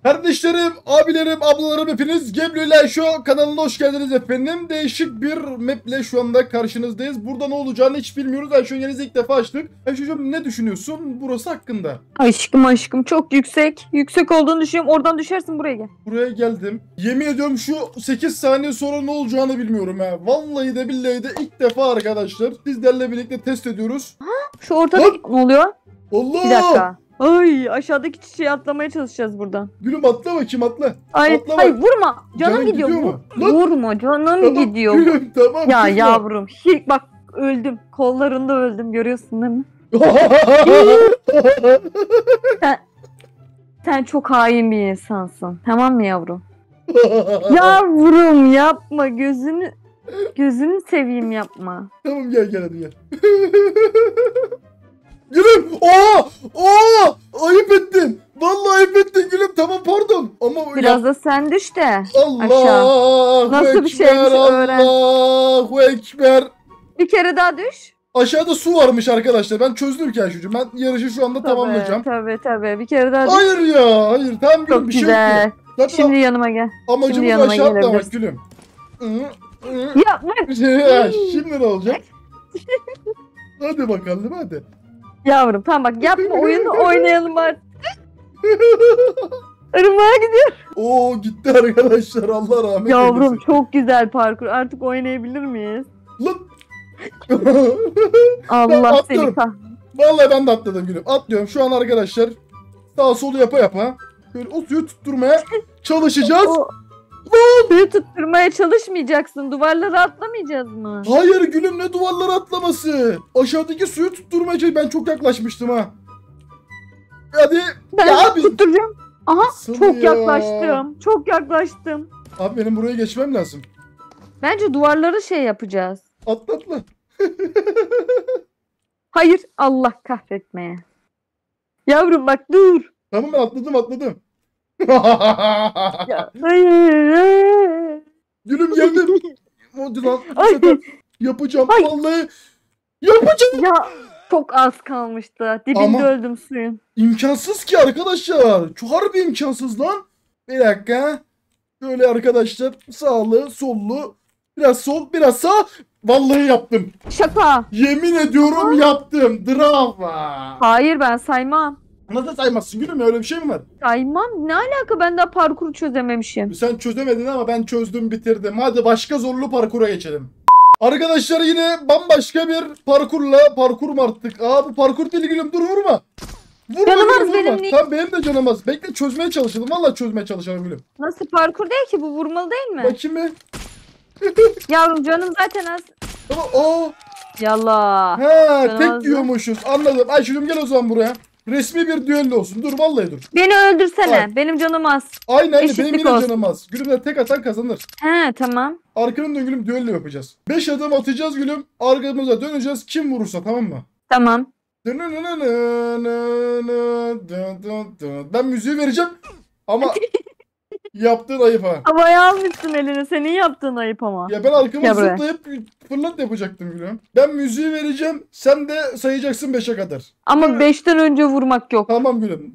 Kardeşlerim, abilerim, ablalarım hepiniz Geblo Show kanalına hoş geldiniz efendim. Değişik bir maple şu anda karşınızdayız. Burada ne olacağını hiç bilmiyoruz. Ayşe Yeniz'i ilk defa açtık. Ayşe'cim ne düşünüyorsun burası hakkında? Aşkım çok yüksek. Yüksek olduğunu düşünüyorum. Oradan düşersin, buraya gel. Buraya geldim. Yemin ediyorum şu 8 saniye sonra ne olacağını bilmiyorum ha. Vallahi de billahi de ilk defa arkadaşlar. Sizlerle birlikte test ediyoruz. Şu ortadaki ne oluyor? Allah! Bir dakika. Ay, aşağıdaki çiçeği atlamaya çalışacağız buradan. Gülüm atla bakayım atla. Ay, Atla hayır bak. vurma. Canım Canın gidiyor. gidiyor mu? Lan! Vurma, canım Tamam, gidiyor. Gülüm tamam. Ya kızma. yavrum. Bak öldüm. Kollarında öldüm. Görüyorsun değil mi? Sen çok hain bir insansın. Tamam mı yavrum? Yavrum yapma. Gözünü seveyim, yapma. Tamam gel hadi gel. Gülüm! Ayıp ettin. Vallahi ayıp ettin gülüm. Tamam pardon. Ama Biraz da sen düş de. Allahu Nasıl bir şeymiş öğren. Allahu Ekber. Bir kere daha düş. Aşağıda su varmış arkadaşlar. Ben çözdüm ki Ayşe'cim. Ben yarışı şu anda tamamlayacağım. Tabii. Bir kere daha düş. Hayır ya. Hayır. Tamam gülüm Çok bir şey güzel. yok. Zaten Şimdi yanıma gel. amacımız şimdi yanıma aşağı atlamak gelebilirsin. gülüm. Yapma. Şimdi ne olacak? Hadi bakalım hadi. Yavrum tamam bak, yapma, oyunu oynayalım artık. Irmağa gidiyor. Oo gitti arkadaşlar. Allah rahmet Yavrum eylesin. çok güzel parkur. Artık oynayabilir miyiz? Lan. Allah atlıyorum. seni Vallahi ben de atladım gülüm. Atlıyorum şu an arkadaşlar. Sağ solu yapa. Böyle o suyu tutturmaya çalışacağız. Suyu tutturmaya çalışmayacaksın. Duvarları atlamayacağız mı? Hayır gülüm ne duvarlara atlaması. Aşağıdaki suyu tutturmaya çalışacağız. Ben çok yaklaşmıştım ha. Hadi. Ben Ya abi. tutturacağım. Aha Nasıl çok ya? yaklaştım. Çok yaklaştım. Abi benim buraya geçmem lazım. Bence duvarları şey yapacağız. Atla. Hayır, Allah kahretmeye. Yavrum bak dur. Tamam ben atladım. Ya, hayır. Gülüm geldim. Hadi lan. bu Ay. sefer Yapacağım. Ay. Vallahi yapacağım. Ya çok az kalmıştı. Dibinde Ama- öldüm suyun. İmkansız ki arkadaşlar. Çok harbi imkansız lan. Bir dakika. Şöyle arkadaşlar. Sağlı, sollu. Biraz sol, biraz sağ. Vallahi yaptım. Şaka. Yemin ediyorum yaptım. Bravo. Hayır, ben saymam. Nasıl saymazsın gülüm ya? Öyle bir şey mi var? Saymam. Ne alaka, ben daha parkuru çözememişim. Sen çözemedin ama ben çözdüm bitirdim. Hadi başka zorlu parkura geçelim. Arkadaşlar yine bambaşka bir parkur mu artık? Bu parkur değil gülüm, dur vurma. Canım az gülüm, benim değil. Tamam benim de canım az. Bekle çözmeye çalışalım. Vallahi çözmeye çalışalım gülüm. Nasıl parkur değil ki, bu vurmalı değil mi? Bakayım bir. Yavrum canım zaten az. Tamam. Yallah. Tek Canım az. diyormuşuz. Anladım. Ayşe'cim gel o zaman buraya. Resmi bir düello olsun. Dur vallahi dur. Beni öldürsene. Ay. Benim canım az. Aynen Eşitlik benim yine olsun. canım az. Gülümle tek atan kazanır. He tamam. Arkanın dön gülüm, düello yapacağız. 5 adım atacağız gülüm. Arkamıza döneceğiz. Kim vurursa, tamam mı? Tamam. Ben müziği vereceğim. Ama yaptığın ayıp ha. Havaya almışsın elini. Senin yaptığın ayıp ama. Ya ben arkama Gel buraya. zıplayıp fırlat yapacaktım gülüm. Ben müziği vereceğim. Sen de sayacaksın 5'e kadar. Ama 5'ten önce vurmak yok. Tamam gülüm.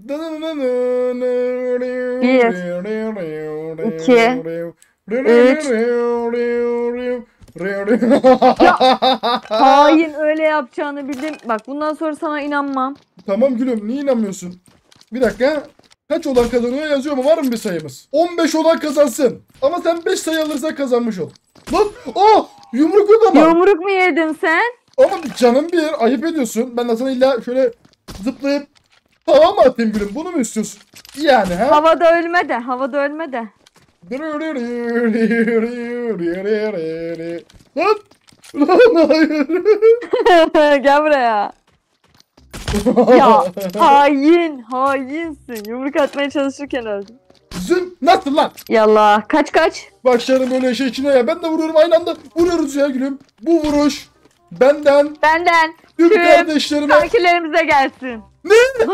1, 2, Hain, öyle yapacağını bildim. Bak bundan sonra sana inanmam. Tamam gülüm, niye inanmıyorsun? Bir dakika. Kaç olan kazanıyor yazıyor mu? Var mı bir sayımız? 15 olan kazansın. Ama sen 5 sayı alırsan kazanmış ol. Lan! Yumruk yok ama. Yumruk mu yedin sen? Ama canım bir ayıp ediyorsun. Ben de sana illa şöyle zıplayıp hava mı atayım gülüm? Bunu mu istiyorsun? Yani ha? Havada ölme de. Havada ölme de. Lan! Lan hayır. Gel buraya. Ya hainsin. Yumruk atmaya çalışırken öldüm. Zın nasıl lan? Yallah. Kaç. Başlarım böyle şey içine ya. Ben de vuruyorum aynı anda. Vuruyoruz ya gülüm. Bu vuruş benden Benden tüm tüm kardeşlerime. kankilerimize gelsin. Ne?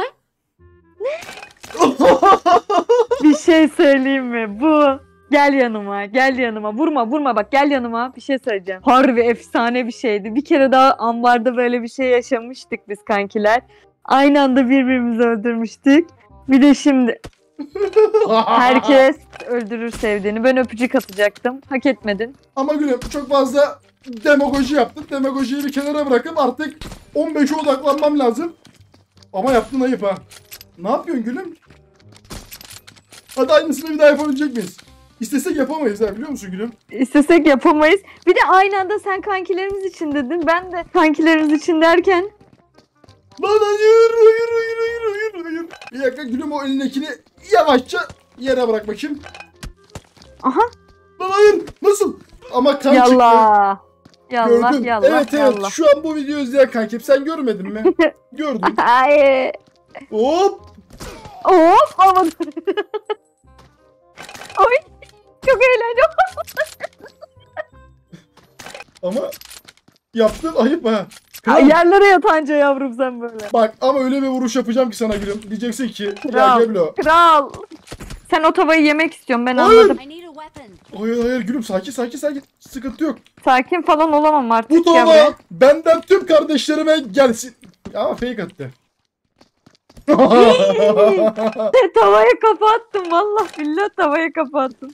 Bir şey söyleyeyim mi? Bu. Gel yanıma. Vurma bak, gel yanıma. Bir şey söyleyeceğim. Harbi efsane bir şeydi. Bir kere daha ambarda böyle bir şey yaşamıştık biz kankiler. Aynı anda birbirimizi öldürmüştük. Bir de şimdi Herkes öldürür sevdiğini. Ben öpücük atacaktım. Hak etmedin. Ama gülüm çok fazla demagoji yaptın. Demagojiyi bir kenara bırakıp artık 15'e odaklanmam lazım. Ama yaptın ayıp ha. Ne yapıyorsun gülüm? Hadi aynısını bir daha yapabilecek miyiz? İstesek yapamayız ha, biliyor musun gülüm? İstesek yapamayız. Bir de aynı anda sen kankilerimiz için dedin. Ben de kankilerimiz için derken. Lan hayır, hayır, hayır, hayır, hayır, hayır. Bir dakika gülüm, o elindekini yavaşça yere bırak bakayım. Aha. Lan hayır, nasıl? Ama kan çıktı. Yallah. Yallah Gördün. yallah Evet yallah. şu an bu videoyu izleyen kankim sen görmedin mi? Gördün. Ay. Hop. Hop aman. Oy. Çok eğlenceli. Ama yaptın ayıp ha. Kral. Ay, yerlere yatanca yavrum sen böyle. Bak ama öyle bir vuruş yapacağım ki sana gülüm. Diyeceksin ki ya Kral. Geblo. Kral. Sen o tavayı yemek istiyorsun ben Hayır. anladım. I need a weapon. Hayır hayır gülüm, sakin sakin sakin. Sıkıntı yok. Sakin falan olamam artık Bu ya. tava benden tüm kardeşlerime gelsin. Ama fake attı. Tavaya kafa attım vallahi billahi tavaya kafa attım.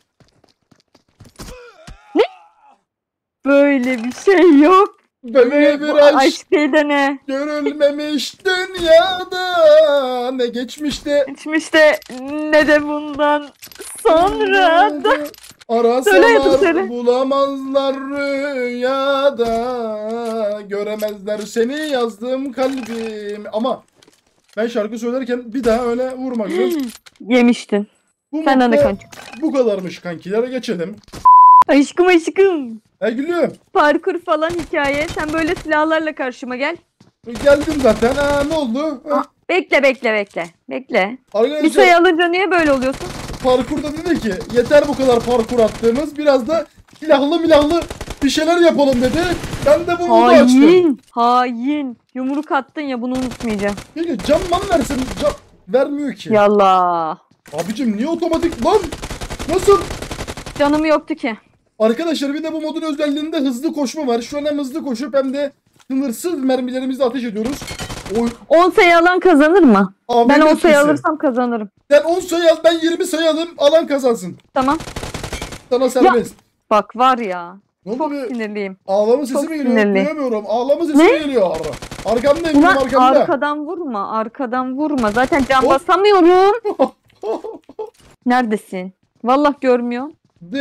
Ne? Böyle bir şey yok. Böyle bir Bu aşk aşk değil de ne? görülmemiş dünyada, ne geçmişte Geçmişte ne de bundan sonra da. Söyle arasalar hayatım, söyle. bulamazlar rüyada, göremezler seni yazdım kalbim. Ama ben şarkı söylerken bir daha öyle vurma gülüm. Yemiştin. Bu Senden de modda kanka. bu kadarmış kankilere, geçelim. Aşkım aşkım. Gülüm Parkur falan hikaye. Sen böyle silahlarla karşıma gel. geldim zaten. Ne oldu? Bekle bekle bekle. Bekle. Bir Arkadaşlar sayı alınca niye böyle oluyorsun? parkurda dedi ki yeter bu kadar parkur attığımız, biraz da silahlı milahlı bir şeyler yapalım dedi. Ben de bu modu açtım. Hain. Hain. Yumruk attın ya bunu unutmayacağım. Peki cam versin, cam vermiyor ki. Yallah. Abicim niye otomatik lan? Nasıl? Canım yoktu ki. Arkadaşlar bir de bu modun özelliğinde hızlı koşma var. Şu an hem hızlı koşup hem de sınırsız mermilerimizle ateş ediyoruz. 10 sayı alan kazanır mı? AVM Ben 10 sayı etkisi. alırsam kazanırım. Sen 10 sayı al, ben 20 sayı alayım, alan kazansın. Tamam. Sana serbest. Bak var ya. Ne oldu Çok bir sinirliyim. ağlama sesi çok mi geliyor? sinirli. Duyamıyorum. Ağlama sesi Ne? mi geliyor? Arkamdayım, Ulan arkamda. arkadan vurma. Arkadan vurma. Zaten can Hop. basamıyorum. Neredesin? Vallahi görmüyorum.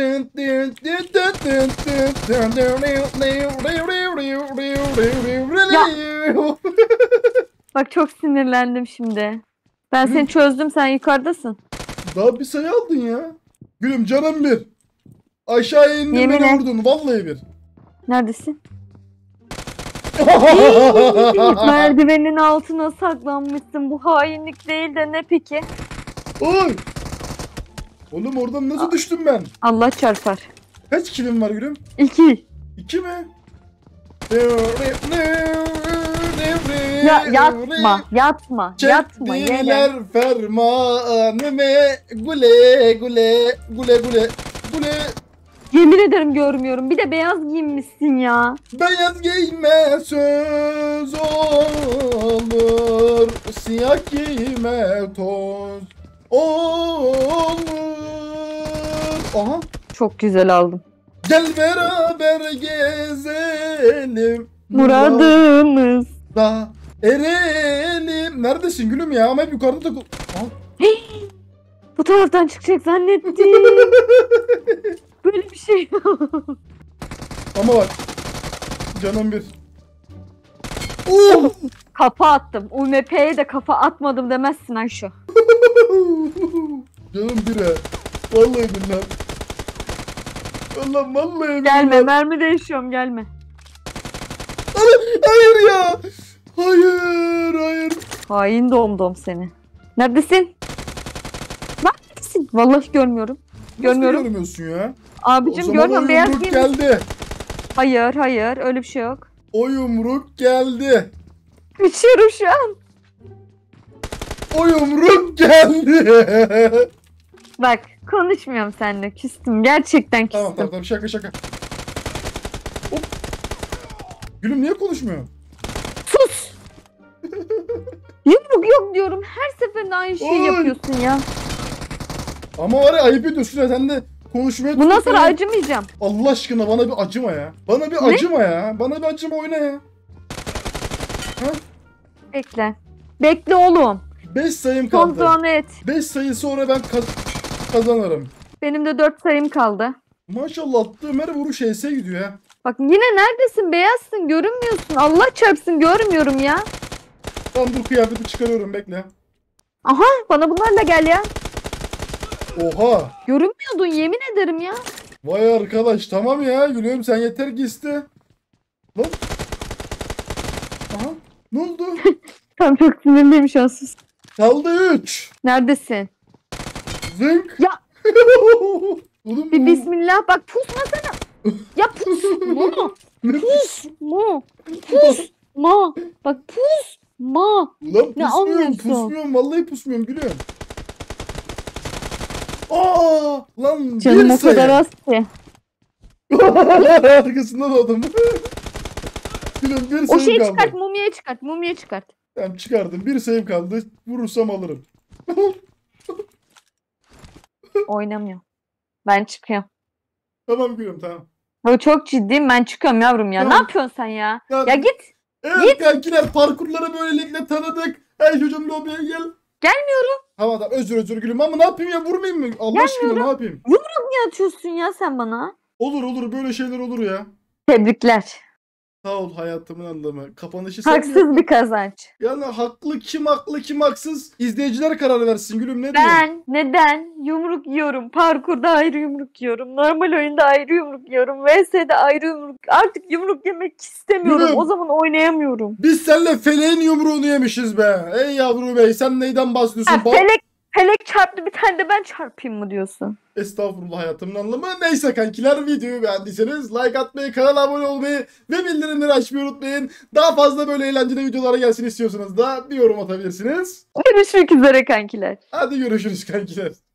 Bak çok sinirlendim şimdi. Ben seni çözdüm, sen yukarıdasın. Daha bir sayı aldın ya. Gülüm canım bir. Aşağıya indin, Yemin beni et. vurdun. Vallahi bir. Neredesin? Merdivenin altına saklanmışsın. Bu hainlik değil de ne peki? Oy. Oğlum oradan nasıl düştüm ben? Allah çarpar. Kaç kilim var gülüm? 2. 2 mi? Ya yatma, yatma, yatma yere. Çektiler fermanıme, güle güle güle güle güle. Yemin ederim görmüyorum. Bir de beyaz giyinmişsin ya. Beyaz giyme söz olur, siyah giyme toz olur. Aha. Çok güzel aldım. Gel beraber gezelim. Muradımız. Da erelim. Neredesin gülüm ya? Ama hep yukarıda takıl. Aha. Bu taraftan çıkacak zannettim. Böyle bir şey yok. Ama bak. Canım bir. Oh! Kafa attım. UMP'ye de kafa atmadım demezsin Ayşe. Canım bir he. Vallahi billahi. Vallahi billahi. Gelme, mermi değişiyorum, gelme. Hayır ya. Hayır, hayır. Hain domdom seni. Neredesin? Neredesin? Vallahi görmüyorum. Görmüyorum. Nasıl görmüyorsun ya? Abicim O zaman görmüyorum. o Beyaz yumruk giymiş. geldi. Hayır, hayır. Öyle bir şey yok. O yumruk geldi. Kaçıyorum şu an. O yumruk geldi. Bak konuşmuyorum seninle. Küstüm. Gerçekten küstüm. Tamam tamam tamam, şaka şaka. Hop. Gülüm niye konuşmuyor? Sus. Yumruk yok diyorum. Her seferinde aynı şeyi Oy. yapıyorsun ya. Ama var ya ayıp ediyorsun ya sen de konuşmaya Bundan tutup sonra böyle- acımayacağım. Allah aşkına bana bir acıma ya. Bana bir Ne? acıma ya. Bana bir acıma oyna ya. Bekle. Bekle oğlum. 5 sayım kaldı. Kontrol et. 5 sayı sonra ben kazanırım. Benim de 4 sayım kaldı. Maşallah attığım her vuruş HS gidiyor ya. Bak yine neredesin? Beyazsın. Görünmüyorsun. Allah çarpsın görmüyorum ya. Tamam dur kıyafeti çıkarıyorum bekle. Aha bana bunlarla gel ya. Oha. Görünmüyordun yemin ederim ya. Vay arkadaş tamam ya gülüyorum sen yeter ki iste. Lan. Aha. Ne oldu? Tam çok sinirliyim şu an sus. Kaldı 3. Neredesin? Zınk. Ya. Oğlum Bir bu- bismillah bak pusmasana. Ya pusma. Ne Pusma. Pusma. Bak pusma. Ulan Ne pusmuyorum, anlıyorsun? pusmuyorum. Vallahi pusmuyorum gülüyorum. Aa, lan Canım bir o kadar sayı. az ki. Arkasından oldum. Gülüm bir O sayım şeyi kaldı. çıkart mumyayı çıkart. Mumyayı çıkart. Tamam çıkardım. Bir sayım kaldı. Vurursam alırım. Oynamıyor. Ben çıkıyorum. Tamam gülüm tamam. O çok ciddiyim ben çıkıyorum yavrum ya. Tamam. Ne yapıyorsun sen ya? Tamam. Ya git. Evet kankiler parkurları böylelikle tanıdık. Hey çocuğum lobiye gel. Gelmiyorum. Tamam tamam özür gülüm ama ne yapayım ya vurmayayım mı? Allah aşkına ne yapayım? Niye atıyorsun ya sen bana? Olur böyle şeyler olur ya. Tebrikler. Sağ ol hayatımın anlamı. Kapanışı sen Haksız bir kazanç. Yani haklı kim haksız izleyiciler karar versin gülüm ne diyeyim? Ben neden yumruk yiyorum? Parkurda ayrı yumruk yiyorum. Normal oyunda ayrı yumruk yiyorum. VS'de ayrı yumruk. Artık yumruk yemek istemiyorum. Yürü. O zaman oynayamıyorum. Biz seninle feleğin yumruğunu yemişiz be. Ey yavru bey sen neyden bahsediyorsun? Ha, felek çarptı bir tane de ben çarpayım mı diyorsun? Estağfurullah hayatımın anlamı. Neyse kankiler videoyu beğendiyseniz like atmayı, kanala abone olmayı ve bildirimleri açmayı unutmayın. Daha fazla böyle eğlenceli videolara gelsin istiyorsanız da bir yorum atabilirsiniz. Görüşmek üzere kankiler. Hadi görüşürüz kankiler.